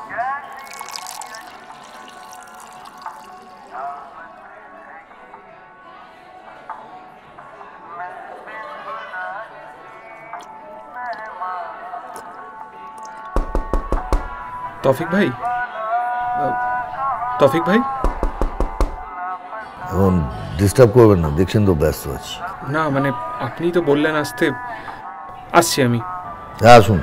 তৌফিক ভাই, তৌফিক ভাই, এখন ডিস্টার্ব করবেন না, দেখছেন তো ব্যস্ত আছি। না মানে আপনি তো বললেন আসতে, আসছি আমি। হ্যাঁ আসুন,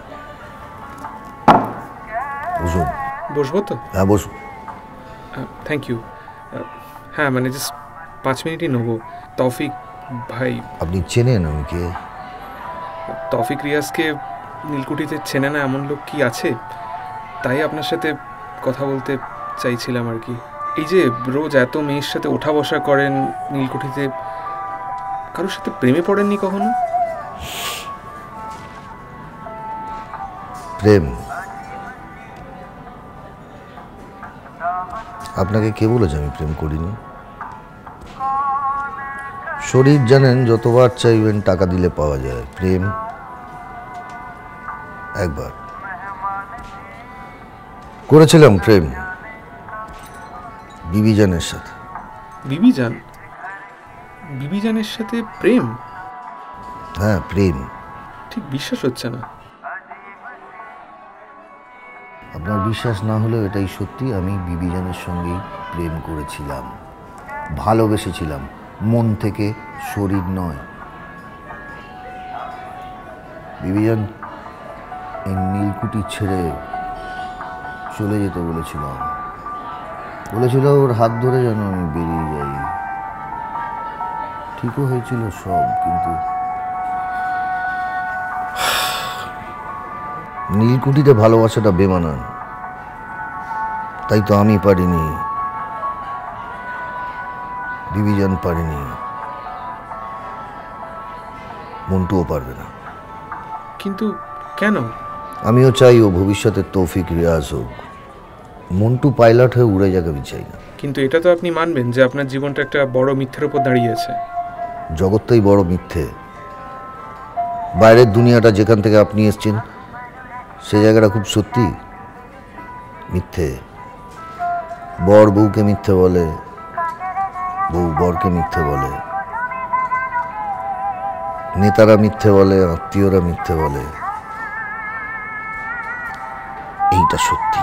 বসুন। বসবো তো? হ্যাঁ বসুন। Thank you. হ্যাঁ মানে জাস্ট 5 মিনিটই নেবো। তৌফিক ভাই। আপনি চেনেন আমি কে? তৌফিক রিয়াজকে নীলকুঠিতে চেনে না এমন লোক কি আছে? তাই আপনার সাথে কথা বলতে চাইছিলাম আর কি। এই যে রোজ এত মেয়ের সাথে ওঠা বসা করেন নীলকুঠিতে, কারোর সাথে প্রেমে পড়েননি কখনো? প্রেম? আপনাকে কে বলেছে আমি প্রেম করিনি? শরীর জানেন, যতবার চাইবেন টাকা দিলে পাওয়া যায়। প্রেম একবার করেছিলাম, প্রেম বিবিজানের সাথে। বিবিজান? বিবিজানের সাথে প্রেম? হ্যাঁ প্রেম। ঠিক বিশ্বাস হচ্ছে না। আপনার বিশ্বাস না হলেও এটাই সত্যি, আমি বিবিজানের সঙ্গেই প্রেম করেছিলাম, ভালোবেসেছিলাম মন থেকে, শরীর নয়। বিবিজান এই নীলকুঠি ছেড়ে চলে যেতে বলেছিল, বলেছিল ওর হাত ধরে যেন আমি বেরিয়ে যাই। ঠিকও হয়েছিল সব, কিন্তু নীলকুঠিতে ভালোবাসাটা বেমানান, তাই তো আমি পারিনি, বিবিজান পারিনি, মন্টুও পারবে না। কিন্তু কেন? আমিও চাই ও ভবিষ্যতের তৌফিক রিয়াজ হোক, মন্টু পাইলট হয়ে উড়ে যাক আমি চাই না। কিন্তু এটা তো আপনি মানবেন যে আপনার জীবনটা একটা বড় মিথ্যের উপর দাঁড়িয়েছে। জগৎটাই বড় মিথ্যে। বাইরের দুনিয়াটা যেখান থেকে আপনি এসছেন সে জায়গাটা খুব সত্যি, মিথ্যে। বর বউকে মিথ্যে বলে, বউ বরকে মিথ্যে বলে, নেতারা মিথ্যে বলে, আত্মীয়রা মিথ্যে বলে, এইটা সত্যি।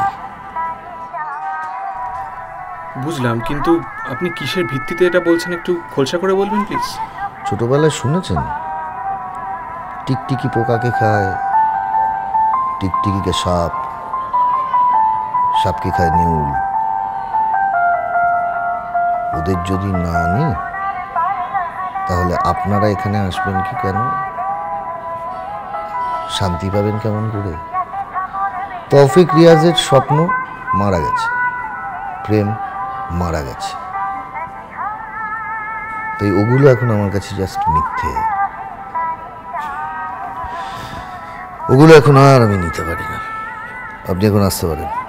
বুঝলাম, কিন্তু আপনি কিসের ভিত্তিতে এটা বলছেন একটু খোলসা করে বলবেন প্লিজ। ছোটবেলায় শুনেছেন টিকটিকি পোকাকে খায়, টিকটিকিকে সাপ, সাপকে খায় নেউল। ওদের যদি না আনি তাহলে আপনারা এখানে আসবেন কি কেন? শান্তি পাবেন কেমন করে? তৌফিক রিয়াজের স্বপ্ন মারা গেছে, প্রেম মারা গেছে, তাই ওগুলো এখন আমার কাছে জাস্ট মিথ্যে। ওগুলো এখন আর আমি নিতে পারি না। আপনি এখন আসতে পারেন।